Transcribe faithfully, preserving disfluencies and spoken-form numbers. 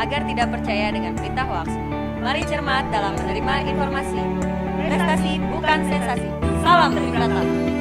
agar tidak percaya dengan berita hoax. Mari cermat dalam menerima informasi. Prestasi bukan sensasi. Salam Tribrata.